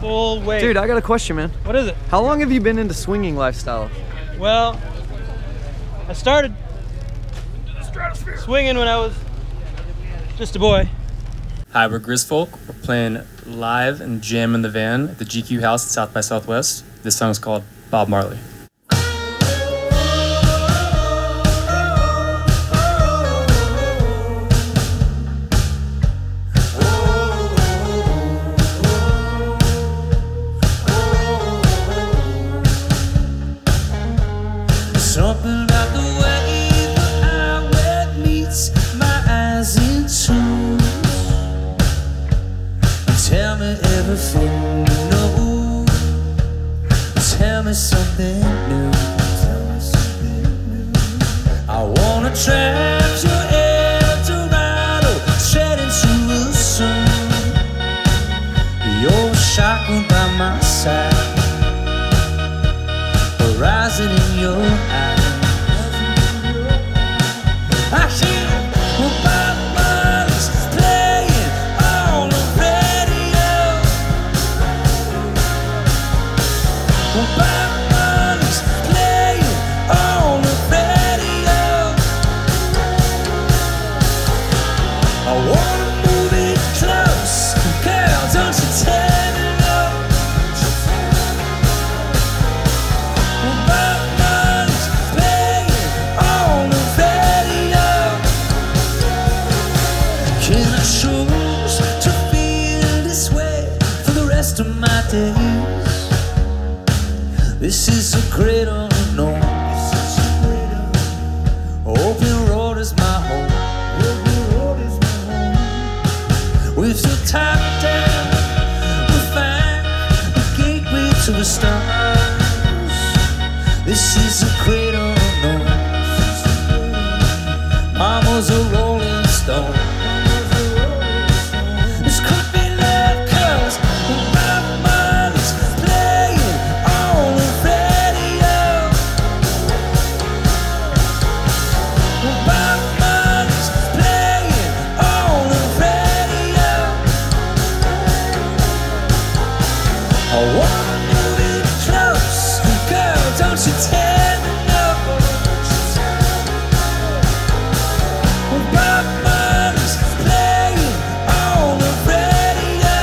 full weight. Dude, I got a question, man. What is it? How long have you been into swinging lifestyle? Well, I started swinging when I was just a boy. Hi, we're Grisfolk. We're playing live and jam in the van at the GQ House at South by Southwest. This song's called Bob Marley. Something about the way the highway meets my eyes in tune. Tell me everything you know. Tell me something new. I wanna trap your Eldorado straight into the sun. You're a shotgun by my side, rising in your eyes. I hear Bob Marley's playing on the radio. Bob Marley's playing on the radio. I wanna move it close, girl, don't you tell me no. Bob Marley's playing on the radio. Can I choose to feel this way for the rest of my days? This is a great unknown. Open road is my home. With your top down, we find a gateway to the stars. This is a great unknown. Mama's a rolling stone. This could be love, 'cause Bob Marley's playing on the radio. Bob Marley's playing on the radio. I wanna move it close, girl, don't you tell me no. Bob Marley's playing on the radio.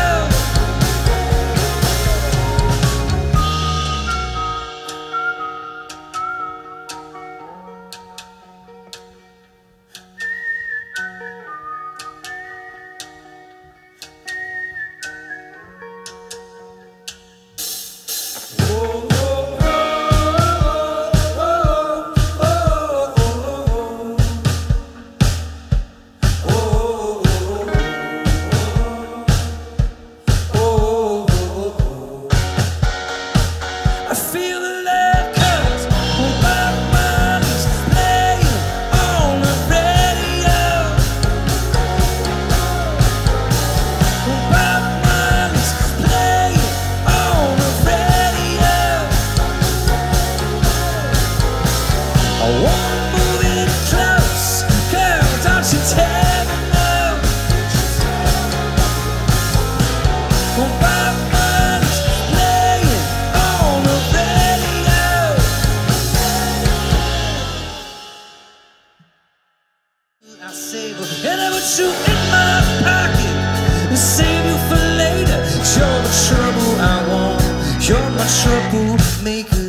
I feel the love, 'cause Bob Marley's playing on the radio. Bob Marley's playing on the radio. I wanna move it close, girl, don't you tell me no. Bob Marley's playing on the radio. I save and I put you in my pocket and save you for later. You're the trouble I want. You're my trouble maker.